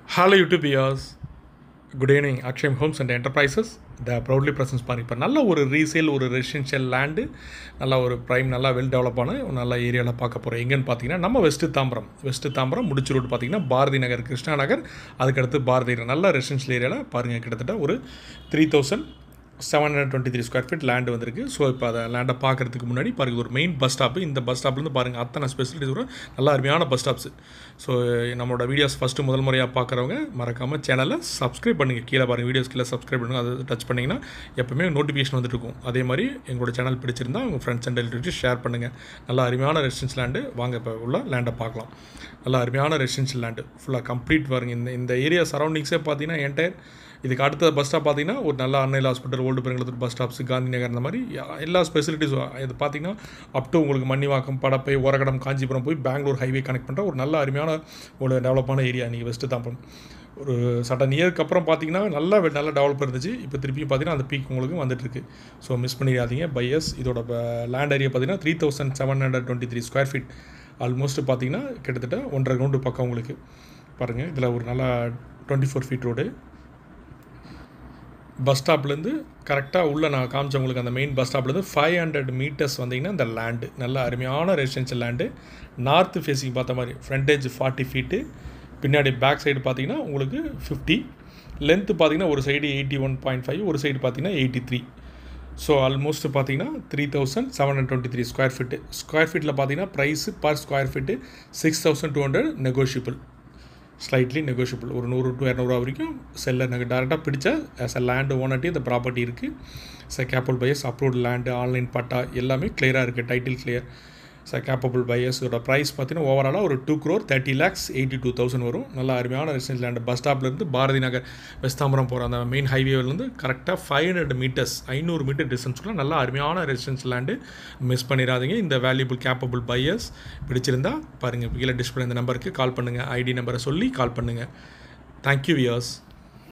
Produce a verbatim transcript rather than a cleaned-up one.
Hello YouTube viewers. Good evening. Akshayam Homes and Enterprises. The proudly presents பாருங்க இப்போ நல்ல ஒரு ரீசேல் ஒரு ரெசிடென்ஷியல் லேண்டு நல்லா ஒரு ப்ரைம் நல்லா வெல் டெவலப் ஆன ஒரு நல்ல ஏரியாவில் பார்க்க போகிறோம். எங்கன்னு பார்த்தீங்கன்னா நம்ம வெஸ்ட்டு தாம்பரம் வெஸ்ட்டு தாம்பரம் முடிச்சு ரோடு பார்த்தீங்கன்னா பாரதி நகர் கிருஷ்ணா நகர் அதுக்கடுத்து பாரதி நகர் நல்ல ரெசிடென்ஷியல் ஏரியாவில் பாருங்கள் கிட்டத்தட்ட ஒரு three thousand seven hundred twenty three square feet land வந்திருக்கு. ஸோ இப்போ அதை லேண்டை பார்க்குறதுக்கு முன்னாடி பாருங்கள் ஒரு மெயின் பஸ் ஸ்டாப்பு. இந்த பஸ் ஸ்டாப்லேருந்து பாருங்கள் அத்தனை ஸ்பெசிலிட்டிஸ் வரும் நல்ல அருமையான பஸ் ஸ்டாப்ஸு. ஸோ நம்மளோட வீடியோஸ் ஃபஸ்ட்டு முதல் முறையாக பார்க்குறவங்க மறக்காமல் சேனலை சப்ஸ்கிரைப் பண்ணுங்கள். கீழே பாருங்கள் வீடியோஸ் கீழே சப்ஸ்கிரைப் பண்ணுங்கள். அதை டச் பண்ணிங்கன்னா எப்போவுமே நோட்டிஃபிகேஷன் வந்துட்டு இருக்கும். அதே மாதிரி எங்களோட சேனல் பிடிச்சிருந்தால் உங்கள் ஃப்ரெண்ட்ஸ் அண்ட் ரிலேட்டிவ்ஸ் ஷேர் பண்ணுங்கள். நல்லா அருமையான ரெசிடென்ஸ் லேண்டு. வாங்க இப்போ உள்ள லேண்டை பார்க்கலாம். நல்லா அருமையான ரெசிடென்ஷியல் லேண்டு ஃபுல்லாக கம்ப்ளீட் பாருங்கள். இந்த இந்த ஏரியா சரௌண்டிங்ஸே பார்த்தீங்கன்னா என்டையர் இதுக்கு அடுத்த பஸ் ஸ்டாப் பார்த்தீங்கன்னா ஒரு நல்ல அன்னையில் hospital old Perungalathur bus stops Gandhi Nagar இந்த மாதிரி எல்லா ஃபெசிலிட்டிஸும் இது பார்த்தீங்கன்னா அப் டு உங்களுக்கு மன்னிவாக்கம் படப்பை ஓரகடம் காஞ்சிபுரம் போய் பெங்களூர் ஹைவே கனெக்ட் பண்ணுற ஒரு நல்ல அருமையான ஒரு டெவலப்பான ஏரியா. நீங்கள் வெஸ்ட்டு தாம்பரம் ஒரு சட்டன் இயருக்கு அப்புறம் பார்த்தீங்கன்னா நல்லா நல்லா டெவலப் இருந்துச்சு. இப்போ திருப்பியும் பார்த்தீங்கன்னா அந்த பீக் உங்களுக்கு வந்துட்டுருக்கு. ஸோ மிஸ் பண்ணிடாதீங்க பையர்ஸ். இதோட லேண்ட் ஏரியா பார்த்தீங்கன்னா three thousand seven hundred twenty three square feet almost பார்த்தீங்கன்னா கிட்டத்தட்ட ஒன்றரை கிரவுண்டு பக்கம் உங்களுக்கு பாருங்கள். இதில் ஒரு நல்லா twenty four feet road bus ஸ்டாப்லேருந்து கரெக்டாக உள்ளே நான் காமிச்சவங்களுக்கு அந்த மெயின் பஸ் ஸ்டாப்லேருந்து ஃபைவ் ஹண்ட்ரட் மீட்டர்ஸ் வந்தீங்கன்னா இந்த லேண்டு நல்ல அருமையான ரெசிடென்ஷியல் லேண்டு. நார்த்து ஃபேஸிங் பார்த்த மாதிரி ஃப்ரண்டேஜ் ஃபார்ட்டி ஃபீட்டு, பின்னாடி பேக் சைடு பார்த்தீங்கன்னா உங்களுக்கு ஃபிஃப்டி, லென்த்து பார்த்தீங்கன்னா ஒரு side eighty one point five ஒரு சைடு பார்த்தீங்கன்னா எயிட்டி த்ரீ. ஸோ ஆல்மோஸ்ட் பார்த்தீங்கன்னா three thousand seven hundred twenty three square feet. Square ஃபீட்டில் பார்த்தீங்கன்னா price per square feet six thousand two hundred negotiable, slightly negotiable. ஒரு நூறு to இரநூறுவா வரைக்கும் seller நாங்கள் டேரெக்டாக பிடிச்ச ஆஸ் அ லேண்டு ஓனர்ட்டி இந்த ப்ராப்பர்ட்டி இருக்குது. Sir capable buyers approved land online பட்டா எல்லாமே கிளியராக இருக்குது. Title clear. சார் கேப்பபிள் பையர்ஸோட ப்ரைஸ் பார்த்தீங்கன்னா ஓவராலாக ஒரு two crore thirty lakhs eighty two thousand வரும். நல்லா அருமையான ரெசிடென்ஸ் லேண்டு. பஸ் ஸ்டாப்லேருந்து பாரதி நகர் வெஸ்தாம்பரம் போகிற அந்த மெயின் ஹைவேலேருந்து கரெக்டாக ஃபைவ் ஹண்ட்ரட் மீட்டர்ஸ் ஐநூறு மீட்டர் டிஸ்டன்ஸ்க்குள்ள நல்லா அருமையான ரெசிடென்ஸ் லேண்டு. மிஸ் பண்ணிடாதீங்க. இந்த வேல்யூபிள் கேப்பபிள் பையர்ஸ் பிடிச்சிருந்தா பாருங்கள் கீழே டிஸ்பிளே இந்த நம்பருக்கு கால் பண்ணுங்கள். ஐடி நம்பரை சொல்லி கால் பண்ணுங்கள். Thank you wears.